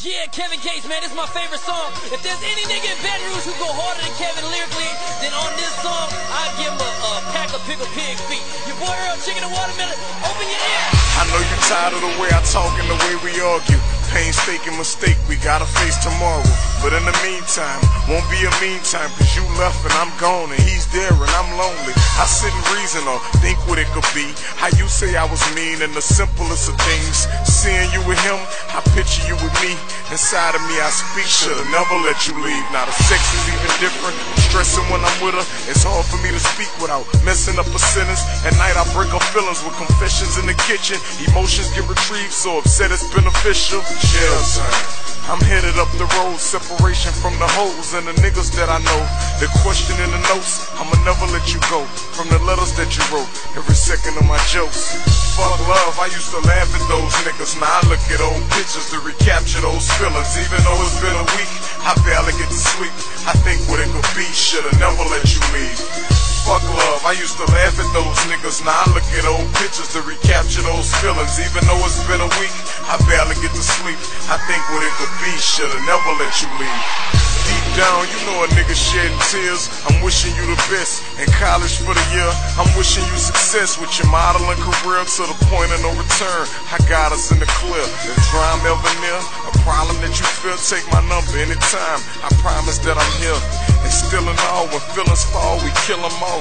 Yeah, Kevin Gates, man, this is my favorite song. If there's any nigga in Baton Rouge who go harder than Kevin lyrically, then on this song, I give him a pack of pickled pig feet. Your boy Earl, chicken and watermelon, open your ear. I know you're tired of the way I talk and the way we argue. Painstaking mistake, we gotta face tomorrow. But in the meantime, won't be a meantime, cause you left and I'm gone and he's there and I'm lonely. I sit and reason or think what it could be. How you say I was mean in the simplest of things. Seeing you with him, I picture you with me. Inside of me I speak, should've never let you leave. Now the sex is even different, I'm stressing when I'm with her. It's hard for me to speak without messing up a sentence. At night I break her feelings with confessions in the kitchen. Emotions get retrieved, so upset it's beneficial. Jail time, I'm headed up the road, separation from the hoes and the niggas that I know. The question in the notes, I'ma never let you go. From the letters that you wrote, every second of my jokes. Fuck love, I used to laugh at those niggas. Now I look at old pictures to recapture those feelings. Even though it's been a week, I barely get to sleep. I think what it could be, should've never let you leave. Fuck love, I used to laugh at those niggas. Now I look at old pictures to recapture those feelings. Even though it's been a week, I barely get to sleep. I think what it could be, should've never let you leave. Deep down, you know a nigga shedding tears. I'm wishing you the best in college for the year. I'm wishing you success with your modeling career to the point of no return. I got us in the clear. If crime ever near, a problem that you feel, take my number anytime. I promise that I'm here. And still in all, when feelings fall, we kill them off.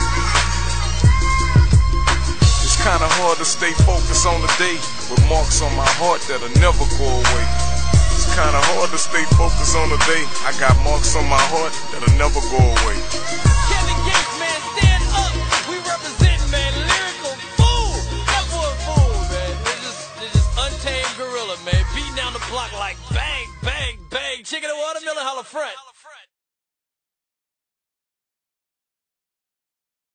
It's kinda hard to stay focused on the day with marks on my heart that'll never go away. It's kinda hard to stay focused on the day. I got marks on my heart that'll never go away. Kevin Gates, man, stand up. We represent, man, lyrical fool. That boy a fool, man. They're just untamed gorilla, man. Beating down the block like bang, bang, bang. Chicken and watermelon, holla front.